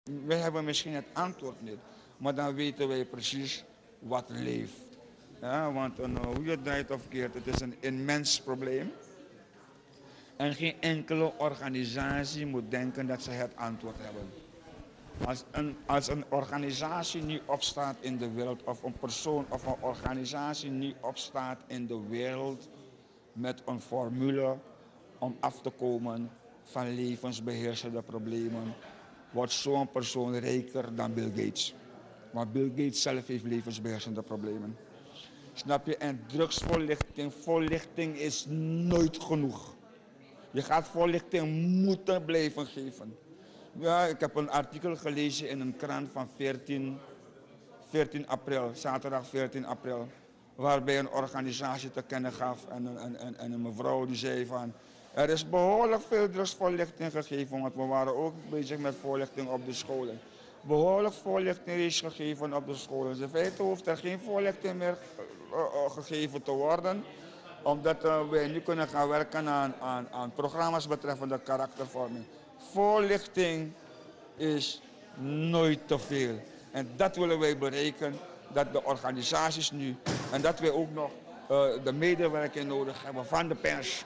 Wij hebben misschien het antwoord niet, maar dan weten wij precies wat leeft. Ja, want hoe je het draait of keert, het is een immens probleem. En geen enkele organisatie moet denken dat ze het antwoord hebben. Als een organisatie niet opstaat in de wereld, of een persoon of een organisatie niet opstaat in de wereld met een formule om af te komen van levensbeheersende problemen, wordt zo'n persoon rijker dan Bill Gates. Want Bill Gates zelf heeft levensbeheersende problemen. Snap je? En voorlichting is nooit genoeg. Je gaat voorlichting moeten blijven geven. Ja, ik heb een artikel gelezen in een krant van 14 april, zaterdag 14 april. Waarbij een organisatie te kennen gaf en een mevrouw die zei van... Er is behoorlijk veel drugsvoorlichting gegeven, want we waren ook bezig met voorlichting op de scholen. Behoorlijk voorlichting is gegeven op de scholen. Dus in feite hoeft er geen voorlichting meer gegeven te worden, omdat wij nu kunnen gaan werken aan programma's betreffende karaktervorming. Voorlichting is nooit te veel. En dat willen wij bereiken, dat de organisaties nu, en dat wij ook nog de medewerking nodig hebben van de pers.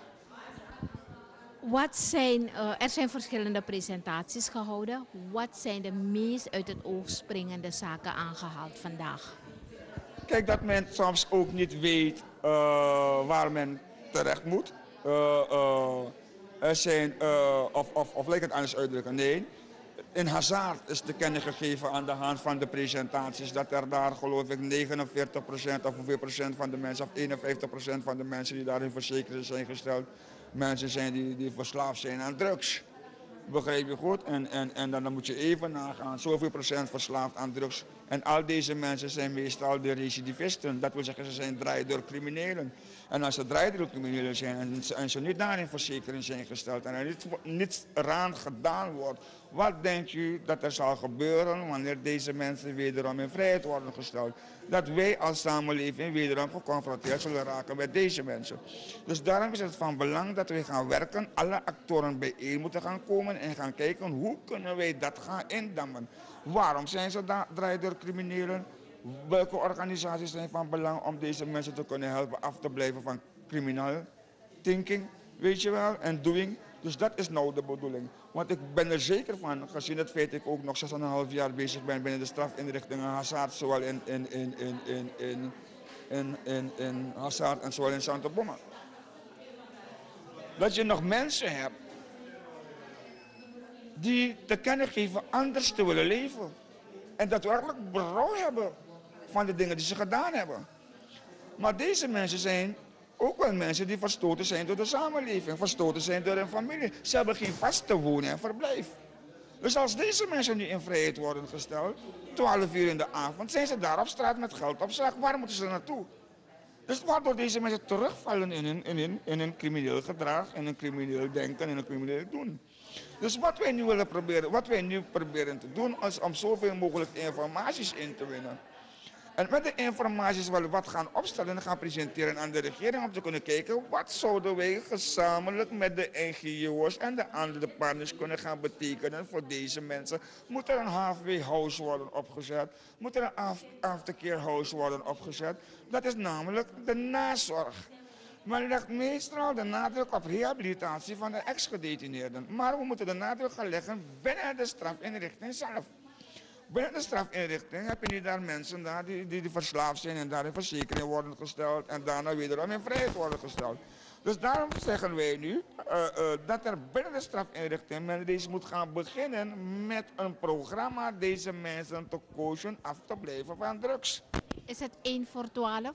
Er zijn verschillende presentaties gehouden. Wat zijn de meest uit het oog springende zaken aangehaald vandaag? Kijk, dat men soms ook niet weet waar men terecht moet. Er zijn, of laat ik het anders uitdrukken, nee. In hazard is te kennen gegeven aan de hand van de presentaties dat er daar, geloof ik, 49% of hoeveel procent van de mensen, of 51% van de mensen die daarin verzekerd zijn gesteld, mensen zijn die verslaafd zijn aan drugs. Begrijp je goed? En dan moet je even nagaan, zoveel procent verslaafd aan drugs. En al deze mensen zijn meestal de recidivisten. Dat wil zeggen, ze zijn draaideurcriminelen. En als ze draaideurcriminelen zijn en ze niet daarin verzekering zijn gesteld en er niets eraan gedaan wordt, wat denkt u dat er zal gebeuren wanneer deze mensen wederom in vrijheid worden gesteld? Dat wij als samenleving wederom geconfronteerd zullen raken met deze mensen. Dus daarom is het van belang dat wij gaan werken, alle actoren bijeen moeten gaan komen en gaan kijken hoe kunnen wij dat gaan indammen. Waarom zijn ze draaideurcriminelen? Welke organisaties zijn van belang om deze mensen te kunnen helpen af te blijven van criminal thinking, weet je wel, en doing. Dus dat is nou de bedoeling. Want ik ben er zeker van, gezien het feit dat ik ook nog 6,5 jaar bezig ben binnen de strafinrichtingen Hazard, zowel in Hazard en zowel in Santa Boma. Dat je nog mensen hebt die te kennen geven anders te willen leven. En daadwerkelijk berouw hebben van de dingen die ze gedaan hebben. Maar deze mensen zijn ook wel mensen die verstoten zijn door de samenleving, verstoten zijn door hun familie. Ze hebben geen vaste woning en verblijf. Dus als deze mensen nu in vrijheid worden gesteld, 12 uur in de avond, zijn ze daar op straat met geld op zak. Waar moeten ze naartoe? Dus waardoor deze mensen terugvallen in hun crimineel gedrag, in hun crimineel denken, in hun crimineel doen. Dus wat wij nu proberen te doen, is om zoveel mogelijk informaties in te winnen. En met de informaties wel wat gaan opstellen en gaan presenteren aan de regering om te kunnen kijken wat zouden wij gezamenlijk met de NGO's en de andere partners kunnen gaan betekenen voor deze mensen. Moet er een halfway house worden opgezet? Moet er een aftercare house worden opgezet? Dat is namelijk de nazorg. Men legt meestal de nadruk op rehabilitatie van de ex-gedetineerden. Maar we moeten de nadruk gaan leggen binnen de strafinrichting zelf. Binnen de strafinrichting heb je niet daar mensen daar die verslaafd zijn en daar in verzekering worden gesteld en daarna wederom in vrijheid worden gesteld. Dus daarom zeggen wij nu dat er binnen de strafinrichting men deze moet gaan beginnen met een programma deze mensen te coachen af te blijven van drugs. Is het 1 voor 12?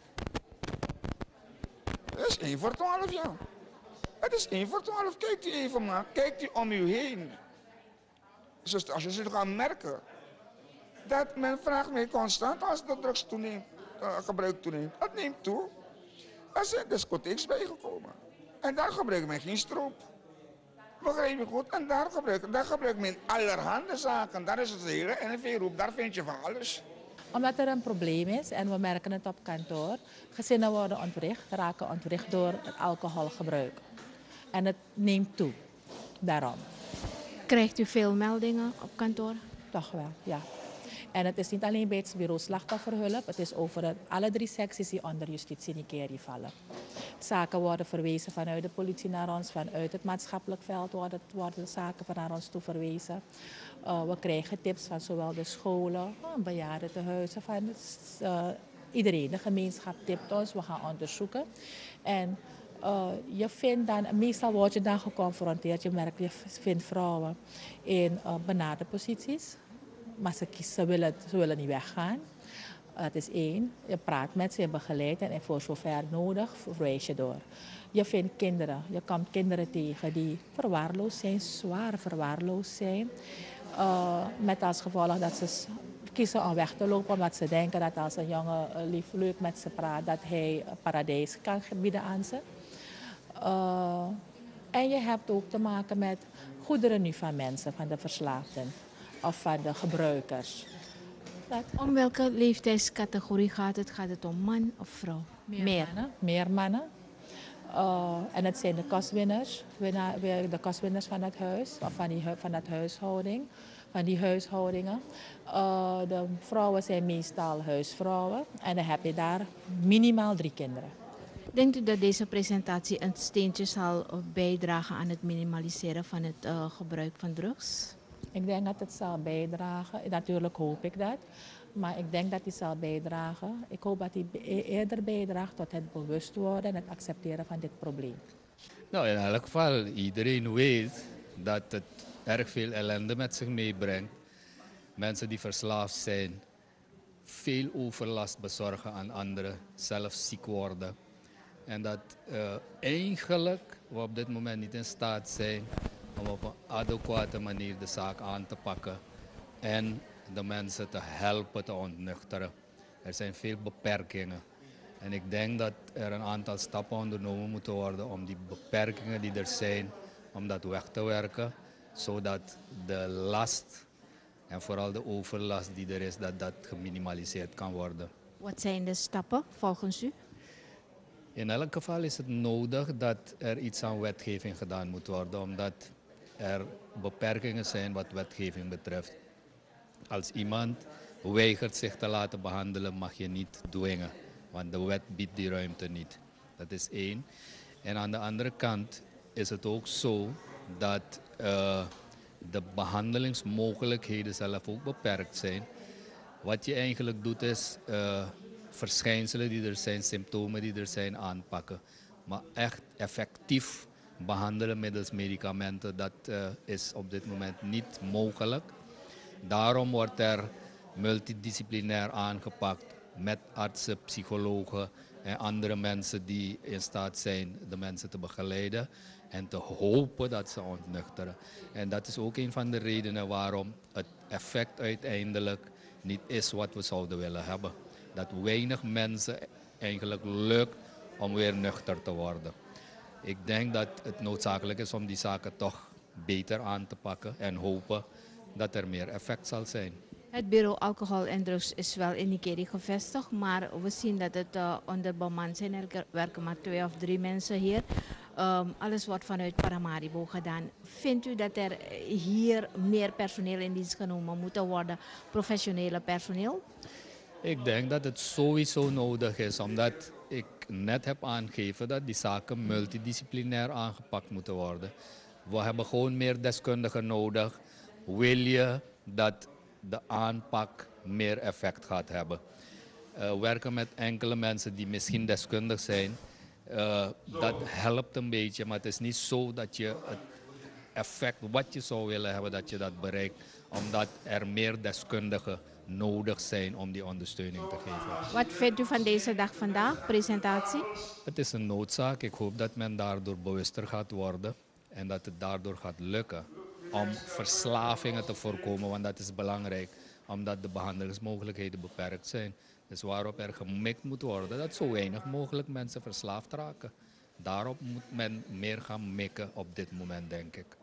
Het is 1 voor 12, ja. Het is 1 voor 12. Kijkt u even maar. Kijkt u om u heen. Dus als je ze gaat merken. Dat men vraagt mij constant als de drugs gebruik toeneemt. Dat neemt toe. Er zijn discotheeks bijgekomen. En daar gebruikt men geen stroop. Begrijp je goed? En daar gebruikt men allerhande zaken. Daar is het hele NV-roep. Daar vind je van alles. Omdat er een probleem is en we merken het op kantoor. Gezinnen worden ontwricht, raken ontwricht door het alcoholgebruik. En het neemt toe. Daarom. Krijgt u veel meldingen op kantoor? Toch wel, ja. En het is niet alleen bij het bureau slachtofferhulp, het is over alle 3 secties die onder justitie Nikeri vallen. Zaken worden verwezen vanuit de politie naar ons, vanuit het maatschappelijk veld worden zaken naar ons toe verwezen. We krijgen tips van zowel de scholen, bejaardentehuizen, van iedereen. De gemeenschap tipt ons, we gaan onderzoeken. En je vindt dan, meestal word je dan geconfronteerd, je vindt vrouwen in benarde posities. Maar ze willen niet weggaan. Dat is 1. Je praat met ze, je begeleidt en voor zover nodig verwijs je door. Je vindt kinderen, je komt kinderen tegen die verwaarloosd zijn, zwaar verwaarloosd zijn. Met als gevolg dat ze kiezen om weg te lopen omdat ze denken dat als een jongen leuk met ze praat, dat hij een paradijs kan bieden aan ze. En je hebt ook te maken met goederen nu van mensen, van de verslaafden of van de gebruikers. Om welke leeftijdscategorie gaat het? Gaat het om man of vrouw? Meer mannen. En het zijn de kostwinners, de kostwinners van het huis, of van dat huishouding, van die huishoudingen. De vrouwen zijn meestal huisvrouwen en dan heb je daar minimaal 3 kinderen. Denkt u dat deze presentatie een steentje zal bijdragen aan het minimaliseren van het gebruik van drugs? Ik denk dat het zal bijdragen. Natuurlijk hoop ik dat. Maar ik denk dat hij zal bijdragen. Ik hoop dat hij eerder bijdraagt tot het bewust worden en het accepteren van dit probleem. Nou, in elk geval, iedereen weet dat het erg veel ellende met zich meebrengt. Mensen die verslaafd zijn, veel overlast bezorgen aan anderen, zelf ziek worden. En dat eigenlijk we op dit moment niet in staat zijn om op een adequate manier de zaak aan te pakken en de mensen te helpen te ontnuchteren. Er zijn veel beperkingen. En ik denk dat er een aantal stappen ondernomen moeten worden om die beperkingen die er zijn, om dat weg te werken, zodat de last en vooral de overlast die er is, dat geminimaliseerd kan worden. Wat zijn de stappen volgens u? In elk geval is het nodig dat er iets aan wetgeving gedaan moet worden, omdat er beperkingen zijn wat wetgeving betreft. Als iemand weigert zich te laten behandelen, mag je niet dwingen, want de wet biedt die ruimte niet. Dat is 1. En aan de andere kant is het ook zo dat de behandelingsmogelijkheden zelf ook beperkt zijn. Wat je eigenlijk doet is verschijnselen die er zijn, symptomen die er zijn aanpakken. Maar echt effectief behandelen middels medicamenten, dat is op dit moment niet mogelijk. Daarom wordt er multidisciplinair aangepakt met artsen, psychologen en andere mensen die in staat zijn de mensen te begeleiden en te hopen dat ze ontnuchteren. En dat is ook een van de redenen waarom het effect uiteindelijk niet is wat we zouden willen hebben. Dat weinig mensen eigenlijk lukt om weer nuchter te worden. Ik denk dat het noodzakelijk is om die zaken toch beter aan te pakken en hopen dat er meer effect zal zijn. Het bureau alcohol en drugs is wel in Nikeri gevestigd, maar we zien dat het onderbemand zijn. Er werken maar 2 of 3 mensen hier. Alles wordt vanuit Paramaribo gedaan. Vindt u dat er hier meer personeel in dienst genomen moet worden, professionele personeel? Ik denk dat het sowieso nodig is, omdat ik net heb aangegeven dat die zaken multidisciplinair aangepakt moeten worden. We hebben gewoon meer deskundigen nodig. Wil je dat de aanpak meer effect gaat hebben? Werken met enkele mensen die misschien deskundig zijn, dat helpt een beetje, maar het is niet zo dat je het effect wat je zou willen hebben, dat je dat bereikt, omdat er meer deskundigen nodig zijn om die ondersteuning te geven. Wat vindt u van deze dag vandaag, presentatie? Het is een noodzaak. Ik hoop dat men daardoor bewuster gaat worden en dat het daardoor gaat lukken om verslavingen te voorkomen, want dat is belangrijk, omdat de behandelingsmogelijkheden beperkt zijn. Dus waarop er gemikt moet worden, dat zo weinig mogelijk mensen verslaafd raken. Daarop moet men meer gaan mikken op dit moment, denk ik.